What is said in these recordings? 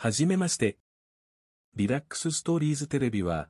はじめまして。リラックスストーリーズテレビは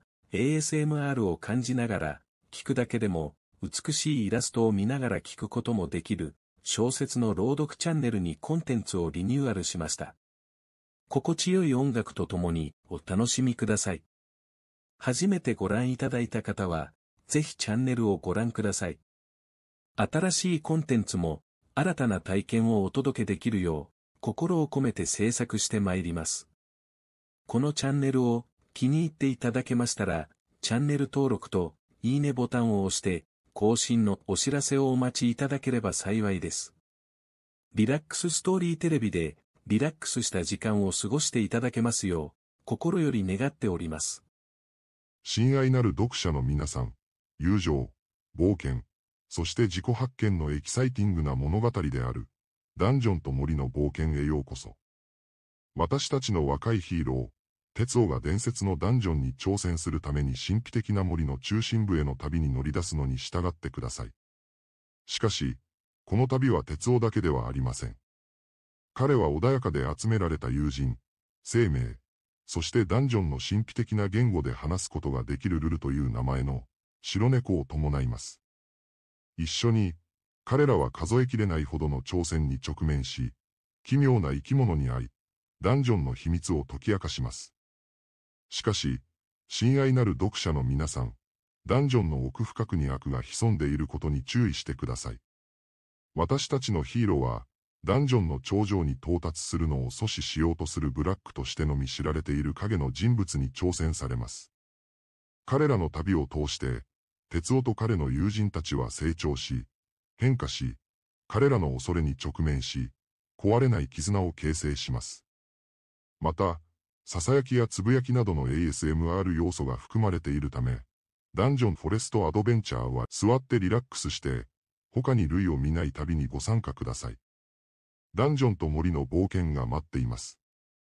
ASMR を感じながら聞くだけでも美しいイラストを見ながら聞くこともできる小説の朗読チャンネルにコンテンツをリニューアルしました。心地よい音楽とともにお楽しみください。初めてご覧いただいた方はぜひチャンネルをご覧ください。新しいコンテンツも新たな体験をお届けできるよう心を込めて制作してまいります。このチャンネルを気に入っていただけましたら、チャンネル登録といいねボタンを押して、更新のお知らせをお待ちいただければ幸いです。リラックスストーリーテレビでリラックスした時間を過ごしていただけますよう、心より願っております。 親愛なる読者の皆さん、友情、冒険、そして自己発見のエキサイティングな物語である、ダンジョンと森の冒険へようこそ。私たちの若いヒーロー、哲夫が伝説のダンジョンに挑戦するために神秘的な森の中心部への旅に乗り出すのに従ってください。しかし、この旅は哲夫だけではありません。彼は穏やかで集められた友人、生命、そしてダンジョンの神秘的な言語で話すことができるルルという名前の白猫を伴います。一緒に、彼らは数えきれないほどの挑戦に直面し、奇妙な生き物に会い、ダンジョンの秘密を解き明かします。しかし、親愛なる読者の皆さん、ダンジョンの奥深くに悪が潜んでいることに注意してください。私たちのヒーローは、ダンジョンの頂上に到達するのを阻止しようとするブラックとしてのみ知られている影の人物に挑戦されます。彼らの旅を通して、哲夫と彼の友人たちは成長し、変化し、彼らの恐れに直面し、壊れない絆を形成します。また、囁きやつぶやきなどの ASMR 要素が含まれているため、ダンジョンフォレストアドベンチャーは座ってリラックスして、他に類を見ない旅にご参加ください。ダンジョンと森の冒険が待っています。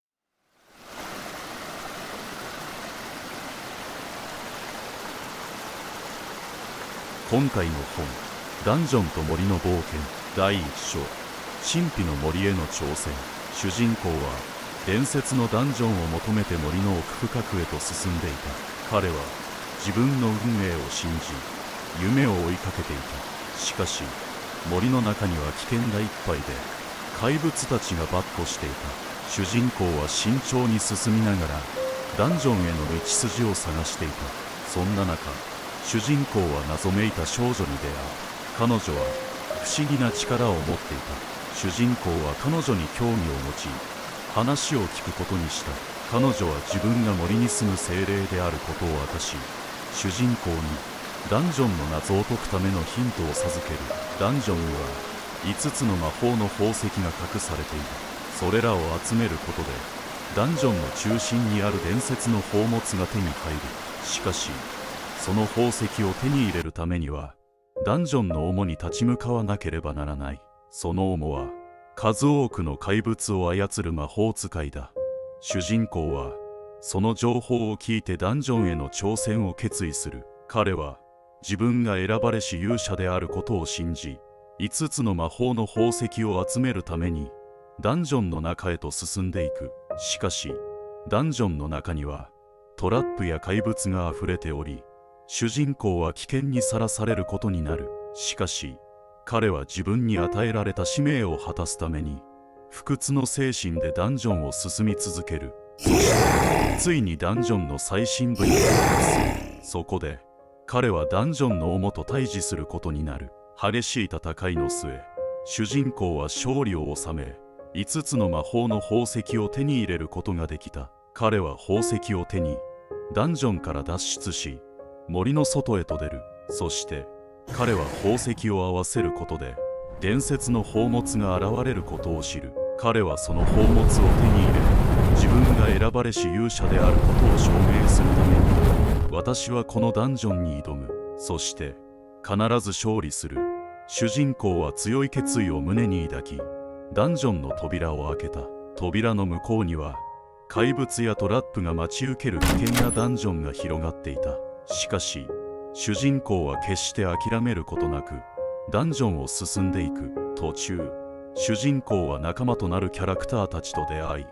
今回の本、ダンジョンと森の冒険第1章、神秘の森への挑戦。主人公は伝説のダンジョンを求めて森の奥深くへと進んでいた。彼は自分の運命を信じ、夢を追いかけていた。しかし森の中には危険がいっぱいで、怪物たちが跋扈していた。主人公は慎重に進みながらダンジョンへの道筋を探していた。そんな中、主人公は謎めいた少女に出会う。彼女は不思議な力を持っていた。主人公は彼女に興味を持ち、話を聞くことにした。彼女は自分が森に住む精霊であることを明かし、主人公にダンジョンの謎を解くためのヒントを授ける。ダンジョンには5つの魔法の宝石が隠されている。それらを集めることでダンジョンの中心にある伝説の宝物が手に入る。しかしその宝石を手に入れるためにはダンジョンの王に立ち向かわなければならない。その王は数多くの怪物を操る魔法使いだ。主人公はその情報を聞いてダンジョンへの挑戦を決意する。彼は自分が選ばれし勇者であることを信じ、5つの魔法の宝石を集めるためにダンジョンの中へと進んでいく。しかしダンジョンの中にはトラップや怪物があふれており、主人公は危険にさらされることになる。しかし彼は自分に与えられた使命を果たすために不屈の精神でダンジョンを進み続ける。そしてついにダンジョンの最深部に到達。そこで彼はダンジョンの王と対峙することになる。激しい戦いの末、主人公は勝利を収め、5つの魔法の宝石を手に入れることができた。彼は宝石を手にダンジョンから脱出し、森の外へと出る。そして彼は宝石を合わせることで伝説の宝物が現れることを知る。彼はその宝物を手に入れ、自分が選ばれし勇者であることを証明するために、私はこのダンジョンに挑む。そして必ず勝利する。主人公は強い決意を胸に抱き、ダンジョンの扉を開けた。扉の向こうには怪物やトラップが待ち受ける危険なダンジョンが広がっていた。しかし主人公は決して諦めることなくダンジョンを進んでいく。途中、主人公は仲間となるキャラクターたちと出会い、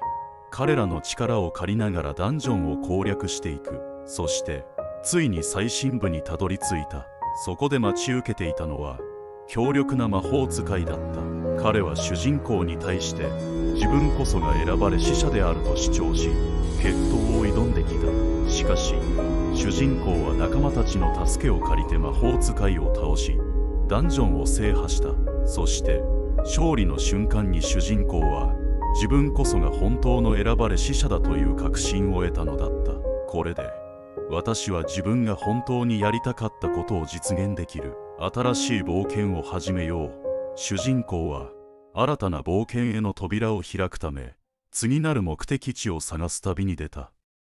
彼らの力を借りながらダンジョンを攻略していく。そしてついに最深部にたどり着いた。そこで待ち受けていたのは強力な魔法使いだった。彼は主人公に対して自分こそが選ばれ使者であると主張し、決闘を挑んできた。しかし主人公は仲間たちの助けを借りて魔法使いを倒し、ダンジョンを制覇した。そして勝利の瞬間に主人公は自分こそが本当の選ばれ使者だという確信を得たのだった。これで私は自分が本当にやりたかったことを実現できる。新しい冒険を始めよう。主人公は新たな冒険への扉を開くため、次なる目的地を探す旅に出た。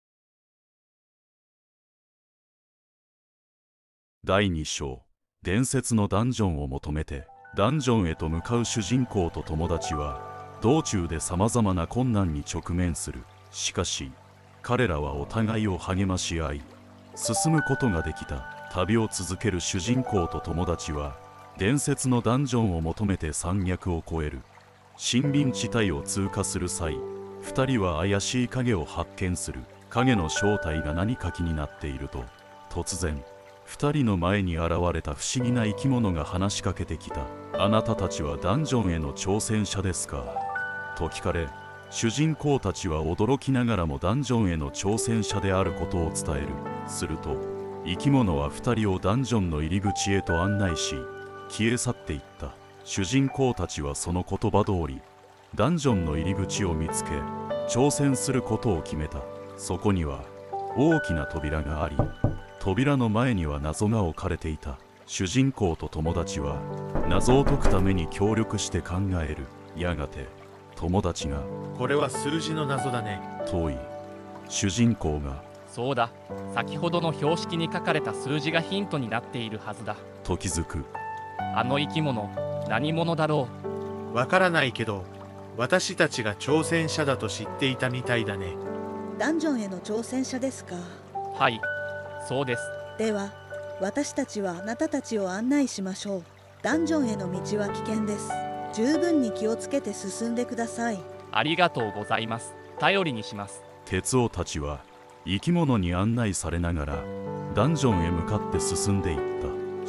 第2章、伝説のダンジョンを求めて。ダンジョンへと向かう主人公と友達は道中でさまざまな困難に直面する。しかし彼らはお互いを励まし合い、進むことができた。旅を続ける主人公と友達は伝説のダンジョンを求めて山脈を越える。森林地帯を通過する際、2人は怪しい影を発見する。影の正体が何か気になっていると、突然2人の前に現れた不思議な生き物が話しかけてきた。あなたたちはダンジョンへの挑戦者ですかと聞かれ、主人公たちは驚きながらもダンジョンへの挑戦者であることを伝える。すると生き物は2人をダンジョンの入り口へと案内し、消え去っていった。主人公たちはその言葉通りダンジョンの入り口を見つけ、挑戦することを決めた。そこには大きな扉があり、扉の前には謎が置かれていた。主人公と友達は謎を解くために協力して考える。やがて友達が 「これは数字の謎だね」 遠い。主人公がそうだ、先ほどの標識に書かれた数字がヒントになっているはずだ。 時づく。 あの生き物、何者だろわからないけど、私たちが挑戦者だと知っていたみたいだね。 ダンジョンへの挑戦者ですか？ う。はい、そうです。 では私たちはあなたたちを案内しましょう。ダンジョンへの道は危険です。十分に気をつけて進んでください。 ありがとうございます。頼りにします。 鉄夫たちは生き物に案内されながらダンジョンへ向かって進んでいった。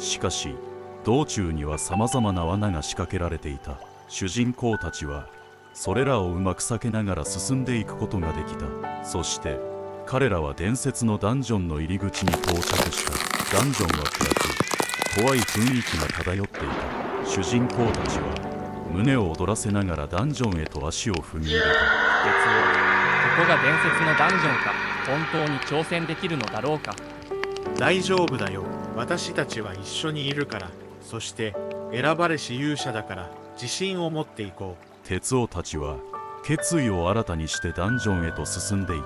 しかし道中にはさまざまな罠が仕掛けられていた。主人公たちはそれらをうまく避けながら進んでいくことができた。そして彼らは伝説のダンジョンの入り口に到着した。ダンジョンは暗く怖い雰囲気が漂っていた。主人公たちは胸を躍らせながらダンジョンへと足を踏み入れた。 鉄夫、ここが伝説のダンジョンか。本当に挑戦できるのだろうか。 大丈夫だよ。私たちは一緒にいるから。そして選ばれし勇者だから自信を持っていこう。 鉄夫たちは決意を新たにしてダンジョンへと進んでいった。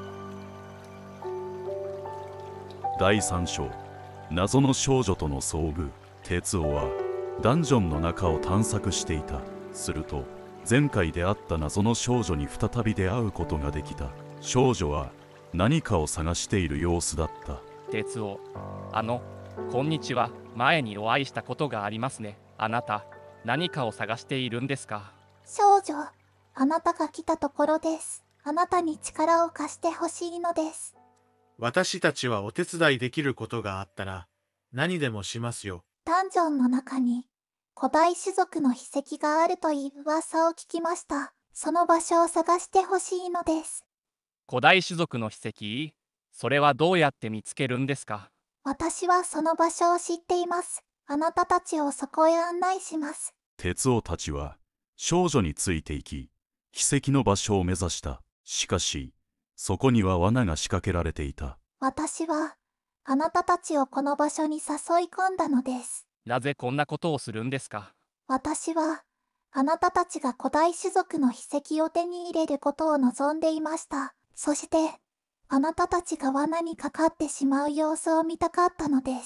第3章、謎の少女との遭遇。鉄夫はダンジョンの中を探索していた。すると前回出会った謎の少女に再び出会うことができた。少女は何かを探している様子だった。 鉄夫、こんにちは。前にお会いしたことがありますね。あなた、何かを探しているんですか？ 少女、あなたが来たところです。あなたに力を貸してほしいのです。 私たちはお手伝いできることがあったら何でもしますよ。 ダンジョンの中に古代種族の秘跡があるという噂を聞きました。その場所を探してほしいのです。 古代種族の秘跡？それはどうやって見つけるんですか？ 私はその場所を知っています。あなたたちをそこへ案内します。 鉄夫たちは少女についていき、奇跡の場所を目指した。しかしそこには罠が仕掛けられていた。 私はあなたたちをこの場所に誘い込んだのです。 なぜこんなことをするんですか？ 私はあなたたちが古代種族の秘跡を手に入れることを望んでいました。そしてあなたたちが罠にかかってしまう様子を見たかったのです。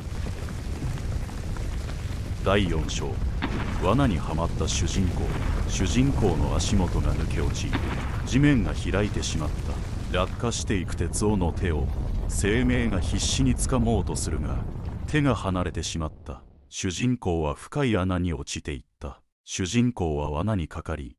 第4章、罠にはまった主人公。主人公の足元が抜け落ち、地面が開いてしまった。落下していく鉄夫の手を生命が必死に掴もうとするが、手が離れてしまった。主人公は深い穴に落ちていった。主人公は罠にかかり、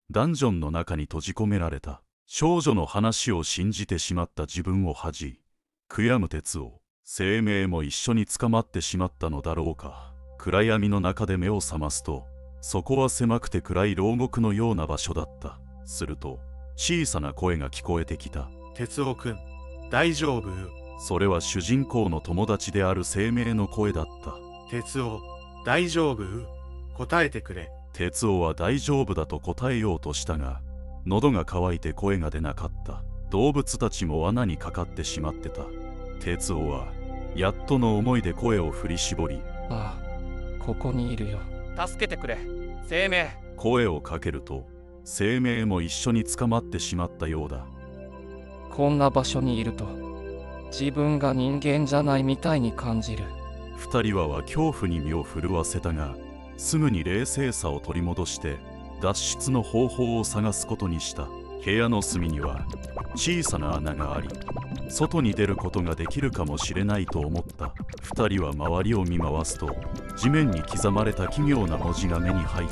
ダンジョンの中に閉じ込められた。少女の話を信じてしまった自分を恥じ、悔やむ哲夫。生命も一緒に捕まってしまったのだろうか。暗闇の中で目を覚ますと、そこは狭くて暗い牢獄のような場所だった。すると、小さな声が聞こえてきた。 哲夫くん、大丈夫？ それは主人公の友達である生命の声だった。 哲夫、大丈夫？答えてくれ。 哲夫は大丈夫だと答えようとしたが、喉が渇いて声が出なかった。動物たちも罠にかかってしまってた。哲夫はやっとの思いで声を振り絞り、 ああ、ここにいるよ。助けてくれ、生命。 声をかけると、生命も一緒に捕まってしまったようだ。 こんな場所にいると自分が人間じゃないみたいに感じる。 二人は恐怖に身を震わせたが、すぐに冷静さを取り戻して脱出の方法を探すことにした。部屋の隅には小さな穴があり、外に出ることができるかもしれないと思った。二人は周りを見回すと、地面に刻まれた奇妙な文字が目に入った。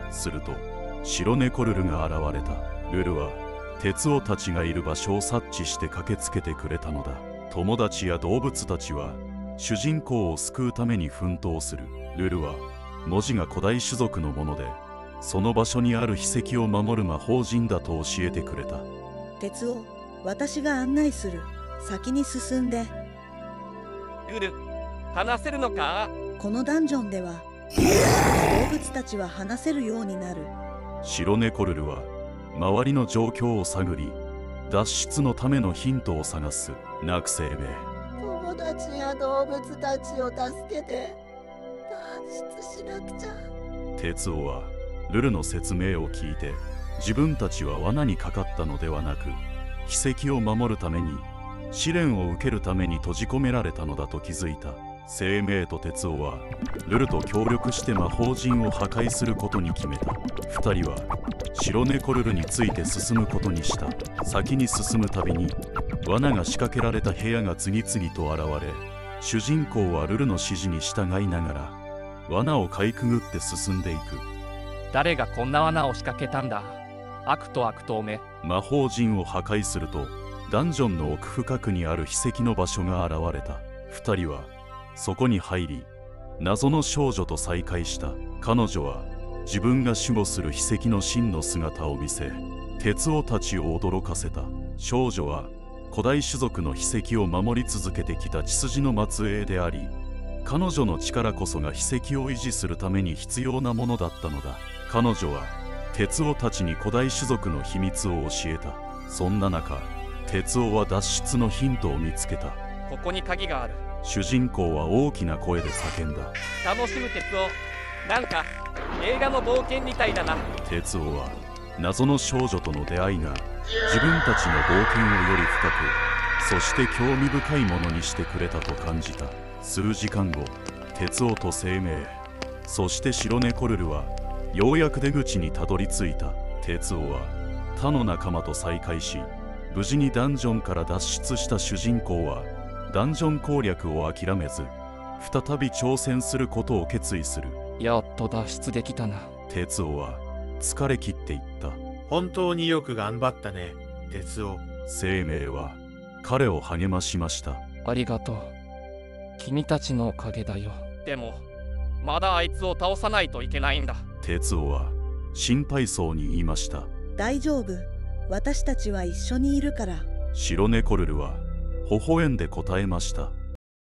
すると白猫ルルが現れた。ルルは哲夫たちがいる場所を察知して駆けつけてくれたのだ。友達や動物たちは主人公を救うために奮闘する。ルルは文字が古代種族のもので、その場所にある秘跡を守る魔法陣だと教えてくれた。 哲夫、私が案内する。先に進んで。 ルル、話せるのか？ このダンジョンでは動物たちは話せるようになる。 白猫ルルは周りの状況を探り、脱出のためのヒントを探す。泣く生命。 友達や動物たちを助けて脱出しなくちゃ。 哲夫はルルの説明を聞いて、自分たちは罠にかかったのではなく、奇跡を守るために、試練を受けるために閉じ込められたのだと気づいた。生命と哲夫はルルと協力して魔法陣を破壊することに決めた。二人は白猫ルルについて進むことにした。先に進むたびに罠が仕掛けられた部屋が次々と現れ、主人公はルルの指示に従いながら罠をかいくぐって進んでいく。 誰がこんな罠を仕掛けたんだ？悪と悪党め。 魔法陣を破壊すると、ダンジョンの奥深くにある秘跡の場所が現れた。二人はそこに入り、謎の少女と再会した。彼女は自分が守護する秘跡の真の姿を見せ、哲夫たちを驚かせた。少女は古代種族の秘跡を守り続けてきた血筋の末裔であり、彼女の力こそが秘跡を維持するために必要なものだったのだ。彼女は哲夫たちに古代種族の秘密を教えた。そんな中、哲夫は脱出のヒントを見つけた。 ここに鍵がある。 主人公は大きな声で叫んだ。 楽しむ哲夫。なんか映画の冒険みたいだな。 哲夫は謎の少女との出会いが自分たちの冒険をより深く、そして興味深いものにしてくれたと感じた。数時間後、哲夫と生命、そして白猫ルルはようやく出口にたどり着いた。哲夫は他の仲間と再会し、無事にダンジョンから脱出した主人公はダンジョン攻略を諦めず、再び挑戦することを決意する。 やっと脱出できたな。 哲夫は疲れ切っていった。 本当によく頑張ったね、哲夫。 生命は彼を励ましました。 ありがとう。君たちのおかげだよ。でもまだあいつを倒さないといけないんだ。 哲夫は心配そうに言いました。 大丈夫。私たちは一緒にいるから。 白猫ルルは微笑んで答えました。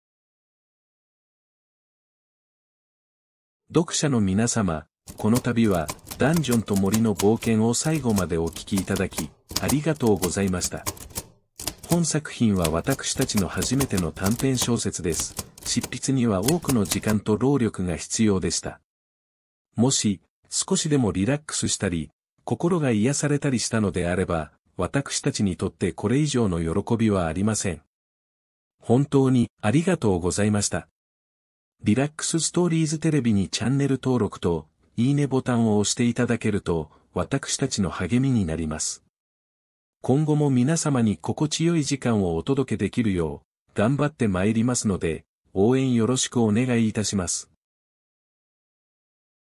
読者の皆様、この度はダンジョンと森の冒険を最後までお聞きいただき、ありがとうございました。本作品は私たちの初めての短編小説です。執筆には多くの時間と労力が必要でした。もし、少しでもリラックスしたり、心が癒されたりしたのであれば、私たちにとってこれ以上の喜びはありません。本当にありがとうございました。リラックスストーリーズテレビにチャンネル登録と、いいねボタンを押していただけると、私たちの励みになります。今後も皆様に心地よい時間をお届けできるよう、頑張ってまいりますので、応援よろしくお願いいたします。